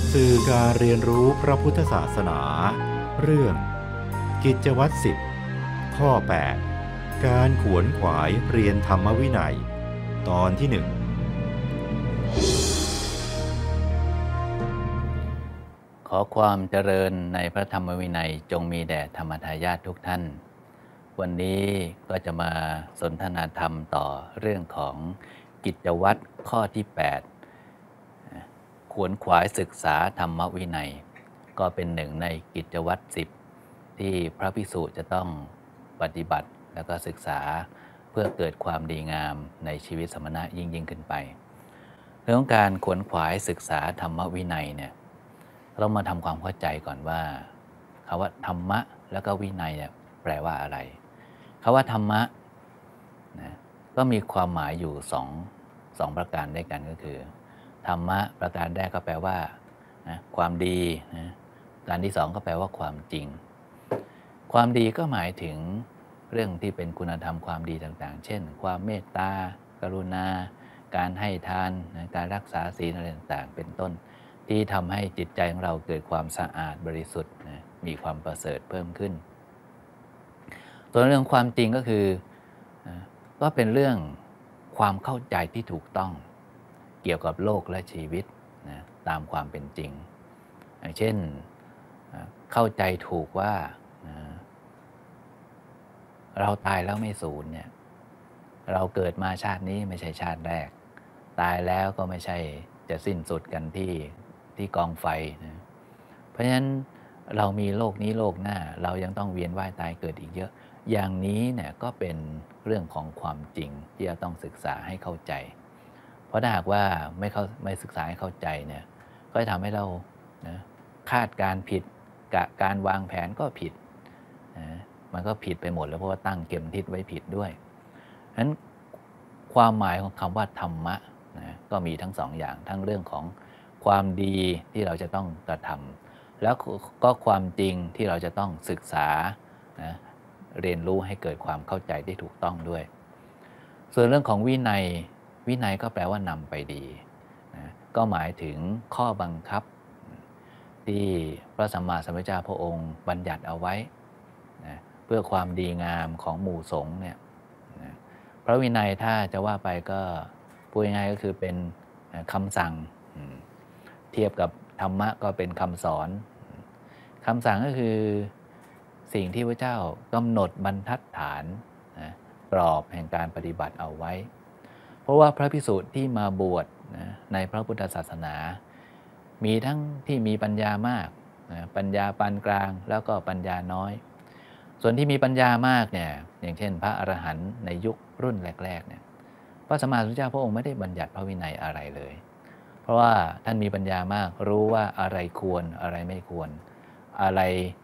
สื่อการเรียนรู้พระพุทธศาสนาเรื่องกิจวัตร10ข้อ8การขวนขวายเรียนธรรมวินัยตอนที่1 ขอความเจริญในพระธรรมวินัยจงมีแด่ธรรมทายาททุกท่านวันนี้ก็จะมาสนทนาธรรมต่อเรื่องของกิจวัตรข้อที่8ขวนขวายศึกษาธรรมวินัยก็เป็นหนึ่งในกิจวัตร10ที่พระภิกษุจะต้องปฏิบัติแล้วก็ศึกษาเพื่อเกิดความดีงามในชีวิตสมณะยิ่งขึ้นไปเรื่องการขวนขวายศึกษาธรรมวินัยเนี่ยเรามาทำความเข้าใจก่อนว่าคำว่าธรรมะแล้วก็วินัยเนี่ยแปลว่าอะไรคำว่าธรรมะนะก็มีความหมายอยู่สองประการด้วยกันก็คือธรรมะประการแรกก็แปลว่านะความดีนะการที่สองก็แปลว่าความจริงความดีก็หมายถึงเรื่องที่เป็นคุณธรรมความดีต่างๆเช่นความเมตตากรุณาการให้ทานนะการรักษาศีลอะไรต่างๆเป็นต้นที่ทำให้จิตใจของเราเกิดความสะอาดบริสุทธิ์นะมีความประเสริฐเพิ่มขึ้นส่วนเรื่องความจริงก็คือก็เป็นเรื่องความเข้าใจที่ถูกต้องเกี่ยวกับโลกและชีวิตนะตามความเป็นจริงอย่างเช่นเข้าใจถูกว่าเราตายแล้วไม่สูญเนี่ยเราเกิดมาชาตินี้ไม่ใช่ชาติแรกตายแล้วก็ไม่ใช่จะสิ้นสุดกันที่กองไฟนะเพราะฉะนั้นเรามีโลกนี้โลกหน้าเรายังต้องเวียนว่ายตายเกิดอีกเยอะอย่างนี้เนี่ยก็เป็นเรื่องของความจริงที่จะต้องศึกษาให้เข้าใจเพราะถ้าหากว่าไม่ศึกษาให้เข้าใจเนี่ยก็จะทำให้เรานะคาดการผิดการวางแผนก็ผิดนะมันก็ผิดไปหมดแล้วเพราะว่าตั้งเข็มทิศไว้ผิดด้วยฉะนั้นความหมายของคำว่าธรรมะนะก็มีทั้งสองอย่างทั้งเรื่องของความดีที่เราจะต้องกระทำแล้วก็ความจริงที่เราจะต้องศึกษานะเรียนรู้ให้เกิดความเข้าใจที่ถูกต้องด้วยส่วนเรื่องของวินัยก็แปลว่านำไปดีนะก็หมายถึงข้อบังคับที่พระสัมมาสัมพุทธเจ้าพระองค์บัญญัติเอาไว้นะเพื่อความดีงามของหมู่สงฆ์เนี่ยนะพระวินัยถ้าจะว่าไปก็พูดง่ายๆก็คือเป็นคำสั่งเทียบกับธรรมะก็เป็นคำสอนคำสั่งก็คือสิ่งที่พระเจ้ากำหนดบรรทัดฐานนะกรอบแห่งการปฏิบัติเอาไว้เพราะว่าพระภิกษุที่มาบวชนะในพระพุทธศาสนามีทั้งที่มีปัญญามากนะปัญญาปานกลางแล้วก็ปัญญาน้อยส่วนที่มีปัญญามากเนี่ยอย่างเช่นพระอรหันต์ในยุครุ่นแรกๆเนี่ยพระสัมมาสัมพุทธเจ้าพระองค์ไม่ได้บัญญัติพระวินัยอะไรเลยเพราะว่าท่านมีปัญญามากรู้ว่าอะไรควรอะไรไม่ควรอะไร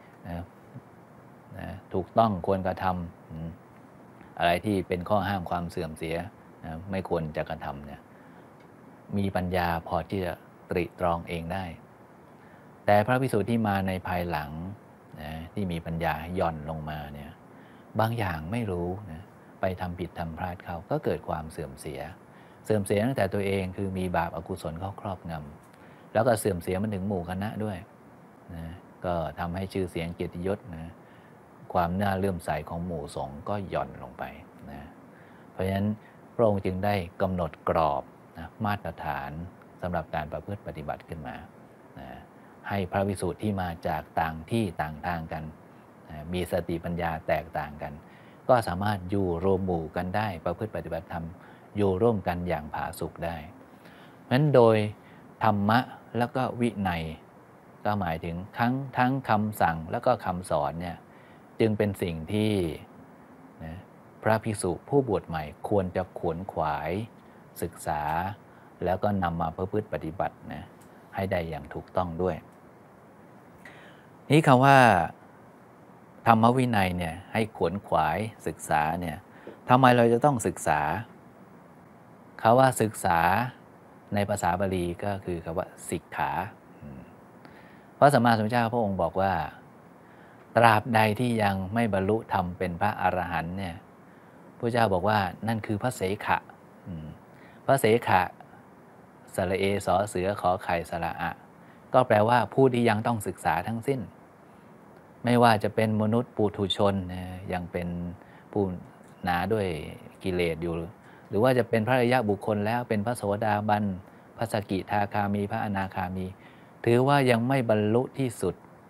ถูกต้องควรกระทำอะไรที่เป็นข้อห้ามความเสื่อมเสียไม่ควรจะกระทำเนี่ยมีปัญญาพอที่จะตริตรองเองได้แต่พระภิกษุที่มาในภายหลังที่มีปัญญาหย่อนลงมาเนี่ยบางอย่างไม่รู้นะไปทำผิดทำพลาดเขาก็เกิดความเสื่อมเสียตั้งแต่ตัวเองคือมีบาปอกุศลเข้าครอบงำแล้วก็เสื่อมเสียมันถึงหมู่คณะด้วยนะก็ทำให้ชื่อเสียงเกียรติยศนะความน่าเลื่อมใสของหมู่สงฆ์ก็หย่อนลงไปนะเพราะฉะนั้นพระองค์จึงได้กำหนดกรอบนะมาตรฐานสำหรับการประพฤติปฏิบัติขึ้นมานะให้พระภิกษุที่มาจากต่างที่ต่างทางกันนะมีสติปัญญาแตกต่างกันก็สามารถอยู่รวมหมู่กันได้ประพฤติปฏิบัติธรรมอยู่ร่วมกันอย่างผาสุกได้เพราะฉะนั้นโดยธรรมะแล้วก็วินัยก็หมายถึงทั้งคำสั่งแล้วก็คำสอนเนี่ยจึงเป็นสิ่งที่นะพระภิกษุผู้บวชใหม่ควรจะขวนขวายศึกษาแล้วก็นำมาประพฤติปฏิบัตินะให้ได้อย่างถูกต้องด้วยนี่คำว่าธรรมวินัยเนี่ยให้ขวนขวายศึกษาเนี่ยทำไมเราจะต้องศึกษาคำว่าศึกษาในภาษาบาลีก็คือคำว่าสิกขาพระสัมมาสัมพุทธเจ้าพระองค์บอกว่าตราบใดที่ยังไม่บรรลุธรรมเป็นพระอรหันต์เนี่ยพระเจ้าบอกว่านั่นคือพระเสขะพระเสขะสระเอสอเสือขอไข่สระอะ ก็ก็แปลว่าผู้ที่ยังต้องศึกษาทั้งสิ้นไม่ว่าจะเป็นมนุษย์ปุถุชนยังเป็นผู้หนาด้วยกิเลสอยู่หรือว่าจะเป็นพระอริยบุคคลแล้วเป็นพระโสดาบันพระสกิทาคามีพระอนาคามีถือว่ายังไม่บรรลุที่สุด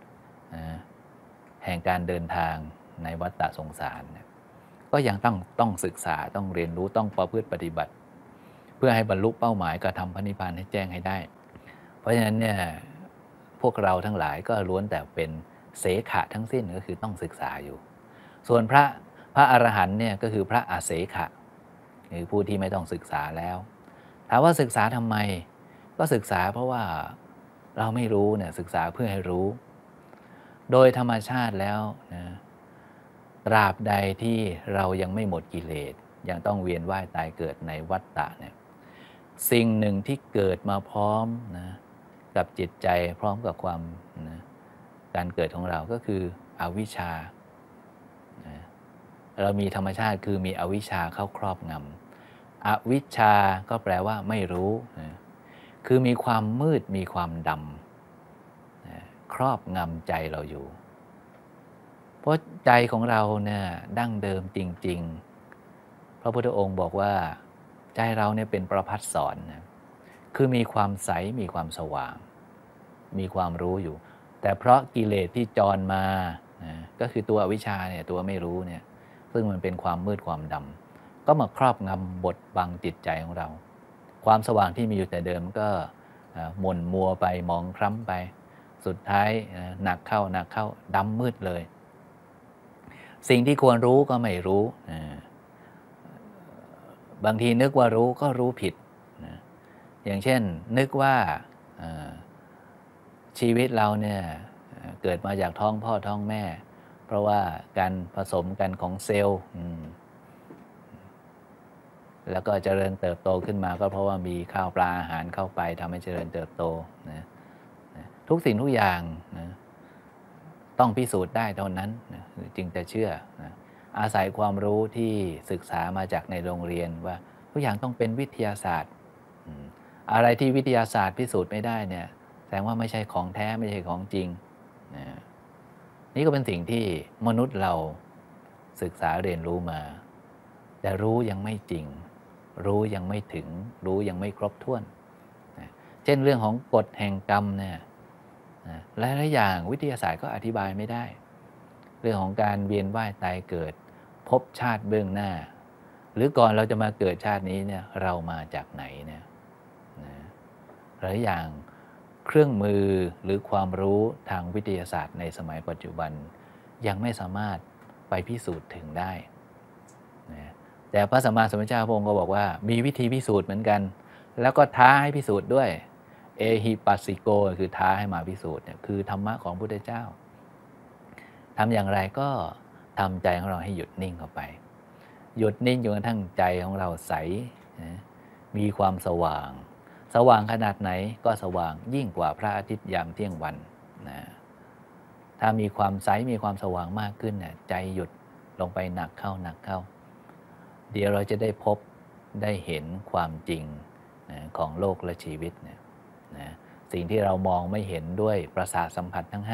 แห่งการเดินทางในวัฏฏะสงสารก็ยังต้องศึกษาต้องเรียนรู้ต้องประพฤติปฏิบัติเพื่อให้บรรลุเป้าหมายกระทำพระนิพพานให้แจ้งให้ได้เพราะฉะนั้นเนี่ยพวกเราทั้งหลายก็ล้วนแต่เป็นเสขะทั้งสิ้นก็คือต้องศึกษาอยู่ส่วนพระอรหันต์เนี่ยก็คือพระอเสขะคือผู้ที่ไม่ต้องศึกษาแล้วถามว่าศึกษาทำไมก็ศึกษาเพราะว่าเราไม่รู้เนี่ยศึกษาเพื่อให้รู้โดยธรรมชาติแล้วนะตราบใดที่เรายังไม่หมดกิเลสยังต้องเวียนว่ายตายเกิดในวัฏฏะเนี่ยสิ่งหนึ่งที่เกิดมาพร้อมนะกับจิตใจพร้อมกับความนะการเกิดของเราก็คืออวิชชานะเรามีธรรมชาติคือมีอวิชชาเข้าครอบงำอวิชชาก็แปลว่าไม่รู้นะคือมีความมืดมีความดำนะครอบงำใจเราอยู่เพราะใจของเราเนี่ยดั้งเดิมจริงๆพระพุทธองค์บอกว่าใจเราเนี่ยเป็นประภัสสรนะคือมีความใสมีความสว่างมีความรู้อยู่แต่เพราะกิเลสที่จรมานะก็คือตัวอวิชชาเนี่ยตัวไม่รู้เนี่ยซึ่งมันเป็นความมืดความดำก็มาครอบงำบดบังจิตใจของเราความสว่างที่มีอยู่แต่เดิมก็หม่นมัวไปมองคล้ำไปสุดท้ายหนักเข้าดำมืดเลยสิ่งที่ควรรู้ก็ไม่รู้บางทีนึกว่ารู้ก็รู้ผิดอย่างเช่นนึกว่าชีวิตเราเนี่ยเกิดมาจากท้องพ่อท้องแม่เพราะว่าการผสมกันของเซลล์แล้วก็เจริญเติบโตขึ้นมาก็เพราะว่ามีข้าวปลาอาหารเข้าไปทำให้เจริญเติบโตนะทุกสิ่งทุกอย่างนะต้องพิสูจน์ได้เท่านั้นนะจึงจะเชื่อนะอาศัยความรู้ที่ศึกษามาจากในโรงเรียนว่าทุกอย่างต้องเป็นวิทยาศาสตร์อะไรที่วิทยาศาสตร์พิสูจน์ไม่ได้เนี่ยแสดงว่าไม่ใช่ของแท้ไม่ใช่ของจริงนะนี่ก็เป็นสิ่งที่มนุษย์เราศึกษาเรียนรู้มาแต่รู้ยังไม่จริงรู้ยังไม่ถึงรู้ยังไม่ครบถ้วนนะเช่นเรื่องของกฎแห่งกรรมเนี่ยหลายๆอย่างวิทยาศาสตร์ก็อธิบายไม่ได้เรื่องของการเวียนว่ายตายเกิดภพชาติเบื้องหน้าหรือก่อนเราจะมาเกิดชาตินี้เนี่ยเรามาจากไหนเนี่ยหลายอย่างเครื่องมือหรือความรู้ทางวิทยาศาสตร์ในสมัยปัจจุบันยังไม่สามารถไปพิสูจน์ถึงได้นะแต่พระสัมมาสัมพุทธเจ้าพระองค์ก็บอกว่ามีวิธีพิสูจน์เหมือนกันแล้วก็ท้าให้พิสูจน์ด้วยเอหิปัสสิโกคือท้าให้มาพิสูจน์เนี่ยคือธรรมะของพระพุทธเจ้าทำอย่างไรก็ทำใจของเราให้หยุดนิ่งเข้าไปหยุดนิ่งจนกระทั่งใจของเราใสนะมีความสว่างสว่างขนาดไหนก็สว่างยิ่งกว่าพระอาทิตย์ยามเที่ยงวันนะถ้ามีความใสมีความสว่างมากขึ้นเนี่ยใจหยุดลงไปหนักเข้าเดี๋ยวเราจะได้พบได้เห็นความจริงนะของโลกและชีวิตนะสิ่งที่เรามองไม่เห็นด้วยประสาทสัมผัสทั้ง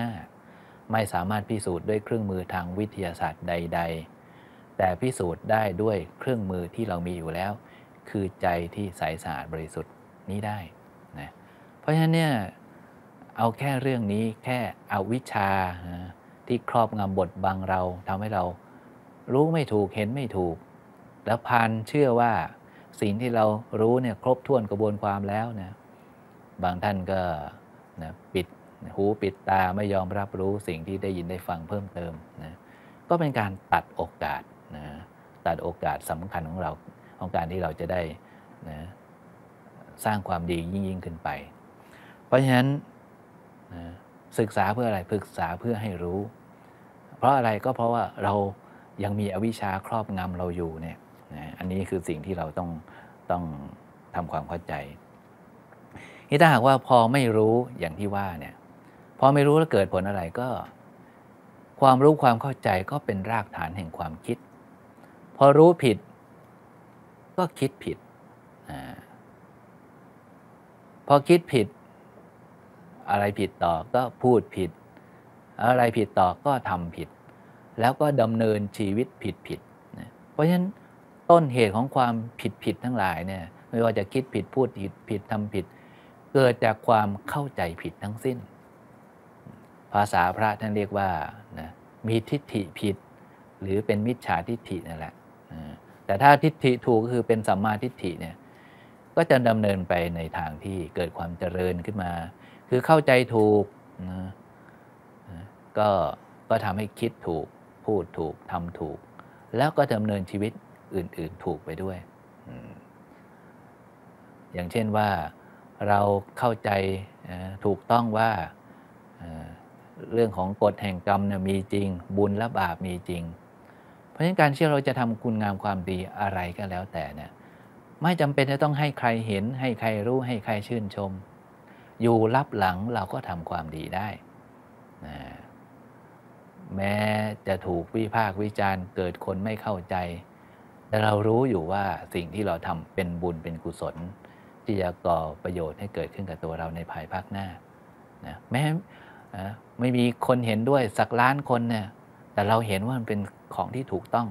5ไม่สามารถพิสูจน์ด้วยเครื่องมือทางวิทยาศาสตร์ใดๆแต่พิสูจน์ได้ด้วยเครื่องมือที่เรามีอยู่แล้วคือใจที่ใสสะอาดบริสุทธิ์นี้ได้นะเพราะฉะนั้นเนี่ยเอาแค่เรื่องนี้แค่อวิชชาที่ครอบงำบดบังเราทำให้เรารู้ไม่ถูกเห็นไม่ถูกแล้วพานเชื่อว่าสิ่งที่เรารู้เนี่ยครบถ้วนกระบวนความแล้วนะบางท่านก็นะปิดหูปิดตาไม่ยอมรับรู้สิ่งที่ได้ยินได้ฟังเพิ่มเติมนะก็เป็นการตัดโอกาสนะตัดโอกาสสำคัญของเราของการที่เราจะได้นะสร้างความดียิ่งขึ้นไปเพราะฉะนั้นนะศึกษาเพื่ออะไรศึกษาเพื่อให้รู้เพราะอะไรก็เพราะว่าเรายังมีอวิชชาครอบงำเราอยู่เนี่ยนะอันนี้คือสิ่งที่เราต้องทำความเข้าใจนี่ถ้าหากว่าพอไม่รู้อย่างที่ว่าเนี่ยพอไม่รู้แล้วเกิดผลอะไรก็ความรู้ความเข้าใจก็เป็นรากฐานแห่งความคิดพอรู้ผิดก็คิดผิดพอคิดผิดอะไรผิดต่อก็พูดผิดอะไรผิดต่อก็ทำผิดแล้วก็ดำเนินชีวิตผิดนะเพราะฉะนั้นต้นเหตุของความผิดทั้งหลายเนี่ยไม่ว่าจะคิดผิดพูดผิดทำผิดเกิดจากความเข้าใจผิดทั้งสิ้นภาษาพระท่านเรียกว่านะมีทิฏฐิผิดหรือเป็นมิจฉาทิฏฐินั่นแหละแต่ถ้าทิฏฐิถูกก็คือเป็นสัมมาทิฏฐิเนี่ยก็จะดำเนินไปในทางที่เกิดความเจริญขึ้นมาคือเข้าใจถูกนะก็ทำให้คิดถูกพูดถูกทำถูกแล้วก็ดำเนินชีวิตอื่นๆถูกไปด้วยอย่างเช่นว่าเราเข้าใจถูกต้องว่าเรื่องของกฎแห่งกรรมเนี่ยมีจริงบุญและบาปมีจริงเพราะฉะนั้นการที่เราจะทำคุณงามความดีอะไรก็แล้วแต่เนี่ยไม่จำเป็นจะต้องให้ใครเห็นให้ใครรู้ให้ใครชื่นชมอยู่ลับหลังเราก็ทำความดีได้แม้จะถูกวิพากษ์วิจารณ์เกิดคนไม่เข้าใจแต่เรารู้อยู่ว่าสิ่งที่เราทำเป็นบุญเป็นกุศลที่จะก่อประโยชน์ให้เกิดขึ้นกับตัวเราในภายภาคหน้านะแม้ไม่มีคนเห็นด้วยสักล้านคนเนี่ยแต่เราเห็นว่ามันเป็นของที่ถูกต้อง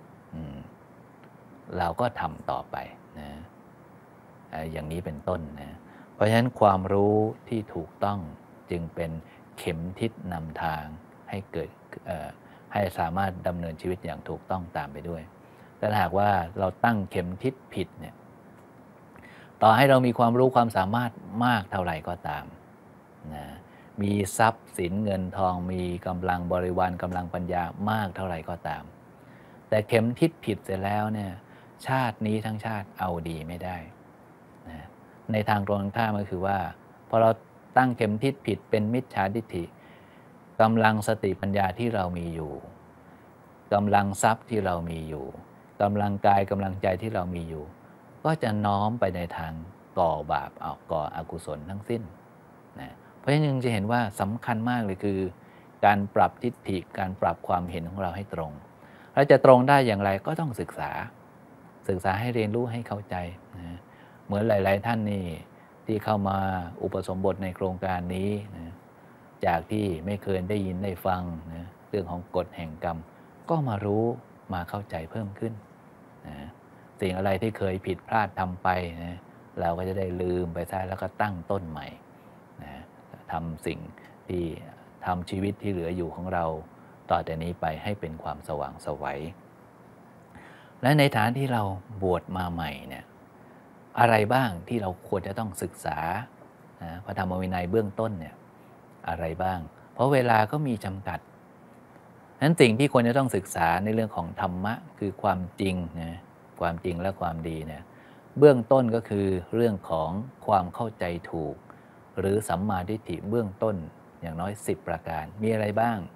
เราก็ทำต่อไปนะอย่างนี้เป็นต้นนะเพราะฉะนั้นความรู้ที่ถูกต้องจึงเป็นเข็มทิศนำทางให้เกิดให้สามารถดำเนินชีวิตอย่างถูกต้องตามไปด้วยแต่หากว่าเราตั้งเข็มทิศผิดเนี่ยต่อให้เรามีความรู้ความสามารถมากเท่าไหร่ก็ตามนะมีทรัพย์สินเงินทองมีกำลังบริวารกำลังปัญญามากเท่าไหร่ก็ตามแต่เข็มทิศผิดเสร็จแล้วเนี่ยชาตินี้ทั้งชาติเอาดีไม่ได้นะในทางตรงข้ามก็คือว่าพอเราตั้งเข็มทิศผิดเป็นมิจฉาทิฏฐิกำลังสติปัญญาที่เรามีอยู่กำลังทรัพย์ที่เรามีอยู่กำลังกายกำลังใจที่เรามีอยู่ก็จะน้อมไปในทางก่อบาปก่ออกุศลทั้งสิ้นนะเพราะฉะนั้นจะเห็นว่าสำคัญมากเลยคือการปรับทิฏฐิการปรับความเห็นของเราให้ตรงแล้วจะตรงได้อย่างไรก็ต้องศึกษาให้เรียนรู้ให้เข้าใจนะเหมือนหลายๆท่านนี่ที่เข้ามาอุปสมบทในโครงการนี้นะจากที่ไม่เคยได้ยินได้ฟังนะเรื่องของกฎแห่งกรรมก็มารู้มาเข้าใจเพิ่มขึ้นนะสิ่งอะไรที่เคยผิดพลาดทำไปนะเราก็จะได้ลืมไปซะแล้วก็ตั้งต้นใหม่นะทำสิ่งที่ทำชีวิตที่เหลืออยู่ของเราต่อแต่นี้ไปให้เป็นความสว่างไสวและในฐานที่เราบวชมาใหม่เนี่ยอะไรบ้างที่เราควรจะต้องศึกษาพระธรรมวินัยเบื้องต้นเนี่ยอะไรบ้างเพราะเวลาก็มีจำกัดนั้นสิ่งที่ควรจะต้องศึกษาในเรื่องของธรรมะคือความจริงนะความจริงและความดีเนี่ยเบื้องต้นก็คือเรื่องของความเข้าใจถูกหรือสัมมาทิฏฐิเบื้องต้นอย่างน้อย10ประการมีอะไรบ้าง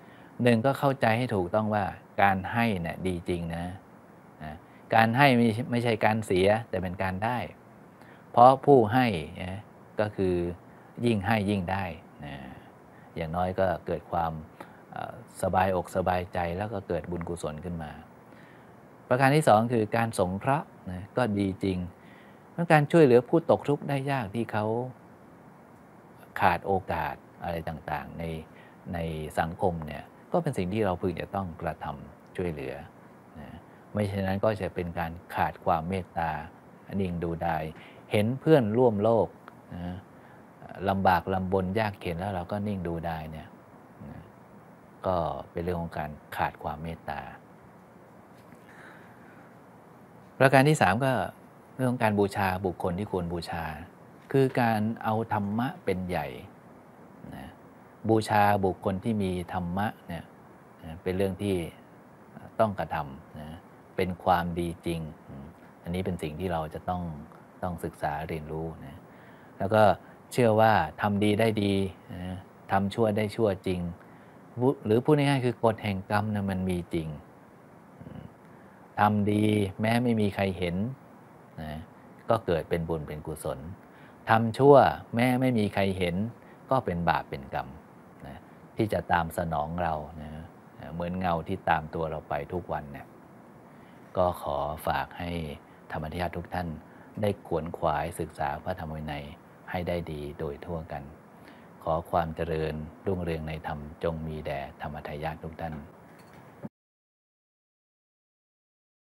1ก็เข้าใจให้ถูกต้องว่าการให้เนี่ยดีจริงนะการให้ไม่ใช่การเสียแต่เป็นการได้เพราะผู้ให้ก็คือยิ่งให้ยิ่งได้นะอย่างน้อยก็เกิดความสบายอกสบายใจแล้วก็เกิดบุญกุศลขึ้นมาประการที่2คือการสงเคราะห์นะก็ดีจริงเพราะการช่วยเหลือผู้ตกทุกข์ได้ยากที่เขาขาดโอกาสอะไรต่างๆในสังคมเนี่ยก็เป็นสิ่งที่เราพึงจะต้องกระทำช่วยเหลือนะไม่เช่นนั้นก็จะเป็นการขาดความเมตตานิ่งดูดายเห็นเพื่อนร่วมโลกนะลำบากลำบนยากเข็ญแล้วเราก็นิ่งดูดายเนี่ยนะก็เป็นเรื่องของการขาดความเมตตาประการที่3ก็เรื่องของการบูชาบุคคลที่ควรบูชาคือการเอาธรรมะเป็นใหญ่นะบูชาบุคคลที่มีธรรมะเนี่ยเป็นเรื่องที่ต้องกระทำนะเป็นความดีจริงอันนี้เป็นสิ่งที่เราจะต้องศึกษาเรียนรู้นะแล้วก็เชื่อว่าทำดีได้ดีนะทำชั่วได้ชั่วจริงหรือพูดง่ายๆคือกฎแห่งกรรมนะมันมีจริงทำดีแม้ไม่มีใครเห็นนะก็เกิดเป็นบุญเป็นกุศลทำชั่วแม้ไม่มีใครเห็นก็เป็นบาปเป็นกรรมนะที่จะตามสนองเรานะเหมือนเงาที่ตามตัวเราไปทุกวันเนี่ยก็ขอฝากให้ธรรมทายาททุกท่านได้ขวนขวายศึกษาพระธรรมวินัยให้ได้ดีโดยทั่วกันขอความเจริญรุ่งเรืองในธรรมจงมีแด่ธรรมทายาททุกท่าน